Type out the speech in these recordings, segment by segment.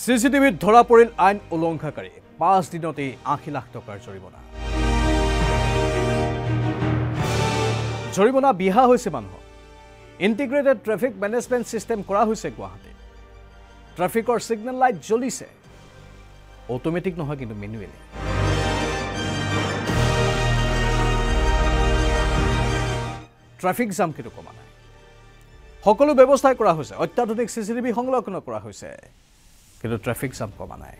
CCTVত ধৰা পৰিল আইন উলংঘাকাৰী 5 দিনতে 80 লাখ টকাৰ জৰিমনা জৰিমনা বিহা হৈছে মানুহ ইন্টিগ্ৰেটেড ট্ৰাফিক মেনেজমেন্ট সিস্টেম কৰা হৈছে গুৱাহাটী ট্ৰাফিকৰ সিগনেল লাইট জ্বলিছে অটোমেটিক নহয় কিন্তু মেনুৱেলি ট্ৰাফিক জাম কিটো কমা নাই সকলো ব্যৱস্থা কৰা হৈছে অত্যাধুনিক CCTV সংলগ্ন কৰা হৈছে কিন্তু ট্ৰাফিক জাম কমা নাই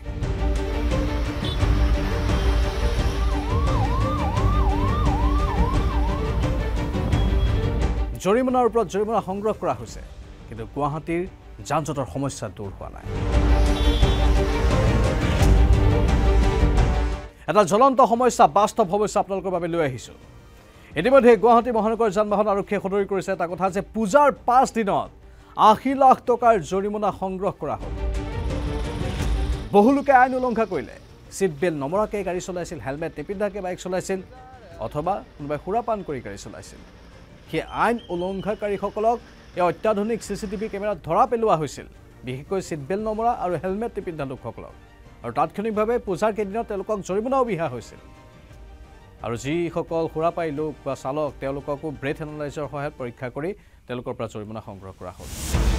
জৰিমনাৰ ওপৰত জৰিমনা সংগ্ৰহ কৰা হৈছে কিন্তু গুৱাহাটীৰ যানজঁটৰ সমস্যা দূৰ হোৱা নাই এটা জ্বলন্ত সমস্যা বাস্তৱ সমস্যা আপোনালোকৰ বাবে লৈ আহিছো ইতিমধ্যে গুৱাহাটী মহানগৰ যান-বাহন আৰক্ষীয়ে সদৰি কৰিছে এটা কথা যে পূজাৰ 5 দিনত 80 লাখ টকাৰ জৰিমনা সংগ্ৰহ কৰা হ'ল বহুলোকে আইন উলংঘা কৰিলে সিট বেল্ট নমৰাকে গাড়ী চলাইছিল হেলমেট নিপিন্ধাকে বাইক চলাইছিল অথবা কোনোবাই সুৰাপান কৰি গাড়ী চলাইছিল কি আইন উলংঘাকাৰীসকলক এই অত্যাধুনিক CCTV কেমেৰাত ধৰা পেলোৱা হৈছিল বিশেষকৈ সিট বেল্ট নমৰা আৰু হেলমেট নিপিন্ধা লোকসকলক আৰু তাৎক্ষণিকভাৱে পূজাৰ কেইদিনত তেওঁলোকক জৰিমনাও বিহা হৈছিল আৰু যিসকল সুৰাপাই লোক বা চালক তেওঁলোককো ব্ৰেথ এনালাইজাৰ সহায়ত পৰীক্ষা কৰি তেওঁলোকৰ পৰা জৰিমনা সংগ্ৰহ কৰা হ'ল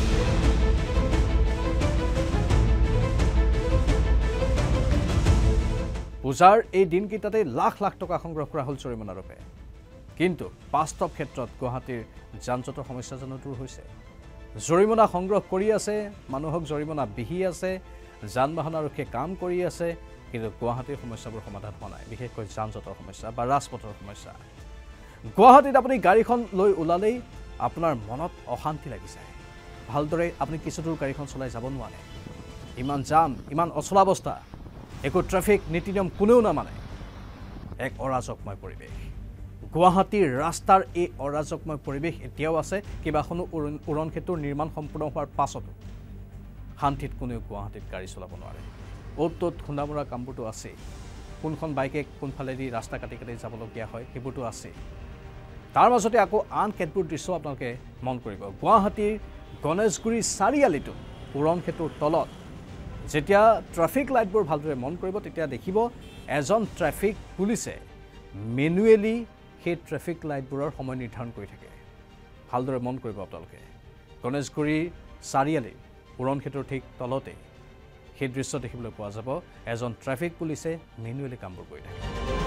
পূজাৰ এই দিনকেইটাতে লাখ লাখ টকা সংগ্ৰহ কৰা হ'ল জৰিমনাৰূপে কিন্তু বাস্তৱ ক্ষেত্ৰত গুৱাহাটীৰ যানজঁটৰ সমস্যা জানো দূৰ হৈছে জৰিমনা সংগ্ৰহ কৰি আছে মানুহক জৰিমনা বিহি আছে যান-বাহন আৰক্ষীয়ে কাম কৰি আছে কিন্তু গুৱাহাটীৰ সমস্যাবোৰ সমাধান হোৱা নাই বিশেষকৈ যানজঁটৰ সমস্যা বা ৰাজপথৰ সমস্যা গুৱাহাটীত আপুনি গাড়ীখন লৈ ওলালেই আপোনাৰ মনত অশান্তি লাগি যায় ভালদৰে আপুনি কিছু দূৰ গাড়ীখন চলাই যাব নোৱাৰে ইমান জাম ইমান অচলাৱস্থা একো ট্ৰাফিক নীতি নিয়ম কোনেও নামানে এক অৰাজকময় পৰিৱেশ গুৱাহাটীৰ ৰাস্তাৰ এই অৰাজকময় পৰিৱেশ এতিয়াও আছে কিবাখনো উৰণ সেতুৰ নিৰ্মাণ সম্পূৰ্ণ হোৱাৰ পাছতো শান্তিত কোনেও গুৱাহাটীত গাড়ী চলাব নোৱাৰে অ'ত খুন্দামৰা কামবোৰতো আছে কোনখন বাইকে কোনফালেদি ৰাস্তা কাটি কাটি যাবলগীয়া হয় সেইবোৰতো আছে তাৰ মাজতে আকৌ আন কেতবোৰ দৃশ্য আপোনালোকে মন কৰিব গুৱাহাটীৰ গণেশগুৰি চাৰিআলিটো উৰণ সেতুৰ তলত যেতিয়া ট্ৰাফিক লাইটবোৰ ভালদৰে মন কৰিব তেতিয়া দেখিব এজন ট্ৰাফিক পুলিচে মেনুৱেলি সেই ট্ৰাফিক লাইটবোৰৰ সময় নিৰ্ধাৰণ কৰি থাকে ভালদৰে মন কৰিব আপোনালোকে গণেশগুৰি চাৰিআলি উৰণ সেতুৰ ঠিক তলতে সেই দৃশ্য দেখিবলৈ পোৱা যাব এজন ট্ৰাফিক পুলিচে মেনুৱেলি কামবোৰ কৰি থাকে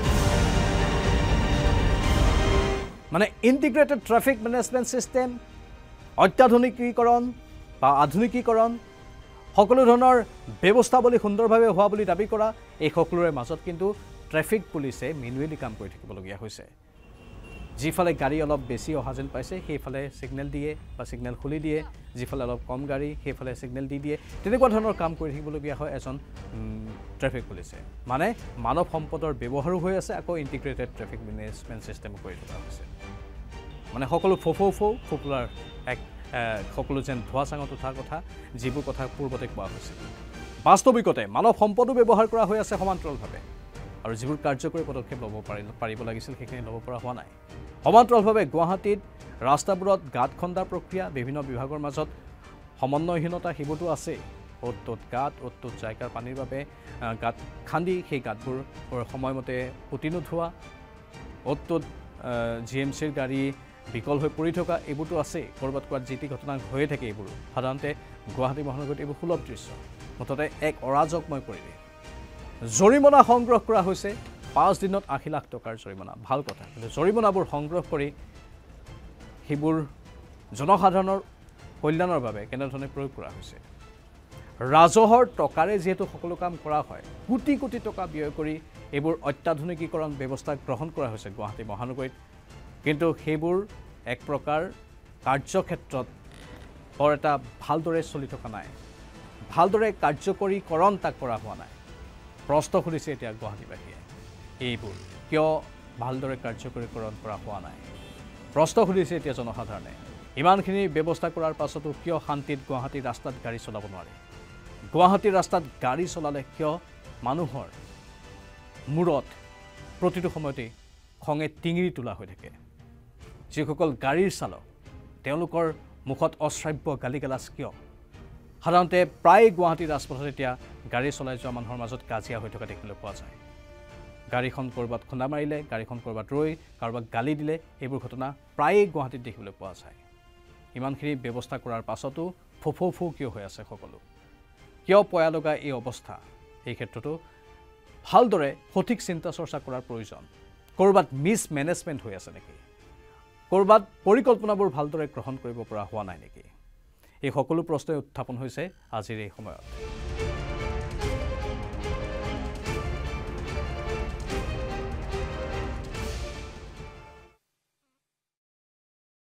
মানে ইন্টিগ্ৰেটেড ট্ৰাফিক মেনেজমেন্ট সিস্টেম অত্যাধুনিকীকৰণ বা আধুনিকীকৰণ সকলো ধৰণৰ ব্যৱস্থাৱলী সুন্দৰভাৱে হোৱা বুলি দাবী কৰা এই সকলোৰে মাজত কিন্তু ট্ৰাফিক পুলিচে মেনুৱেলি কাম কৰি থাকিবলগীয়া হৈছে যিফালে গাড়ী অলপ বেছি অহা যেন পাইছে সেইফালে সিগনেল দিয়ে বা সিগনেল খুলি দিয়ে যিফালে অলপ কম গাড়ী সেইফালে সিগনেল দি দিয়ে তেনেকুৱা ধৰণৰ কাম কৰি থাকিবলগীয়া হয় এজন ট্ৰাফিক পুলিচে মানে মানৱ সম্পদৰ ব্যৱহাৰো হৈ আছে আকৌ ইন্টিগ্ৰেটেড ট্ৰাফিক মেনেজমেন্ট সিস্টেম কৰি থকা হৈছে মানে সকলো ফপোলাৰ এক সকলো যেন ধোৱা চাঙত উঠা কথা যিবোৰ কথা পূৰ্বতে কোৱা হৈছিল বাস্তৱিকতে মানৱ সম্পদো ব্যৱহাৰ কৰা হৈ আছে সমান্তৰালভাৱে আৰু যিবোৰ কাৰ্যকৰী পদক্ষেপ ল'ব পাৰিব লাগিছিল সেইখিনি ল'ব পৰা হোৱা নাই সমান্তৰালভাৱে গুৱাহাটীত ৰাস্তাবোৰত গাঁত খন্দাৰ প্ৰক্ৰিয়া বিভিন্ন বিভাগৰ মাজত সমন্বয়হীনতা সেইবোৰতো আছে অ'ত গাঁত অ'ত জায়গাৰ পানীৰ বাবে গাঁত খান্দি সেই গাঁতবোৰ সময়মতে পুতি নোথোৱা অ'ত GMCৰ গাড়ী বিকল হৈ পৰি থকা এইবোৰতো আছে ক'ৰবাত ক'ৰবাত যি টি ঘটনা হৈয়ে থাকে এইবোৰ সাধাৰণতে গুৱাহাটী মহানগৰীত এইবোৰ সুলভ দৃশ্য মুঠতে এক অৰাজকময় পৰিৱেশ জৰিমনা সংগ্ৰহ কৰা হৈছে 5 দিনত 80 লাখ টকাৰ জৰিমনা ভাল কথা কিন্তু জৰিমনাবোৰ সংগ্ৰহ কৰি সেইবোৰ জনসাধাৰণৰ কল্যাণৰ বাবে কেনেধৰণে প্ৰয়োগ কৰা হৈছে ৰাজহৰ টকাৰে যেহেতু সকলো কাম কৰা হয় কোটি কোটি টকা ব্যয় কৰি এইবোৰ অত্যাধুনিকীকৰণ ব্যৱস্থা গ্ৰহণ কৰা হৈছে গুৱাহাটী মহানগৰীত কিন্তু সেইবোৰ এক প্ৰকাৰ কাৰ্যক্ষেত্ৰত বৰ এটা ভালদৰে চলি থকা নাই ভালদৰে কাৰ্যকৰীকৰণ তাক কৰা হোৱা নাই প্ৰশ্ন সুধিছে এতিয়া গুৱাহাটীবাসীয়ে এইবোৰ কিয় ভালদৰে কাৰ্যকৰীকৰণ কৰা হোৱা নাই প্ৰশ্ন সুধিছে এতিয়া জনসাধাৰণে ইমানখিনি ব্যৱস্থা কৰাৰ পাছতো কিয় শান্তিত গুৱাহাটীৰ ৰাস্তাত গাড়ী চলাব নোৱাৰে গুৱাহাটীৰ ৰাস্তাত গাড়ী চলালে কিয় মানুহৰ মূৰত প্ৰতিটো সময়তে খঙে টিঙিৰি তোলা হৈ থাকে যিসকল গাড়ীৰ চালক তেওঁলোকৰ মুখত অশ্ৰাব্য গালিগালাজ কিয় সাধাৰণতে প্ৰায় গুৱাহাটী ৰাজপথত এতিয়া গাড়ী চলাই যোৱা মানুহৰ মাজত কাজিয়া হৈ থকা দেখিবলৈ পোৱা যায় গাড়ীখন কৰবাত খুন্দা মাৰিলে গাড়ীখন কৰবাত ৰৈ কাৰোবাক গালি দিলে এইবোৰ ঘটনা প্ৰায় গুৱাহাটীত দেখিবলৈ পোৱা যায় ইমানখিনি ব্যৱস্থা কৰাৰ পাছতো ফুফু কিয় হৈ আছে সকলো কিয় পয়া লগা এই অৱস্থা এই ক্ষেত্ৰতো ভালদৰে সঠিক চিন্তা চৰ্চা কৰাৰ প্ৰয়োজন কৰবাত মিছ মেনেজমেণ্ট হৈ আছে নেকি কৰবাত পৰিকল্পনাবোৰ ভালদৰে গ্ৰহণ কৰিব পৰা হোৱা নাই নেকি এই সকলো প্ৰশ্নই উত্থাপন হৈছে আজিৰ এই সময়ত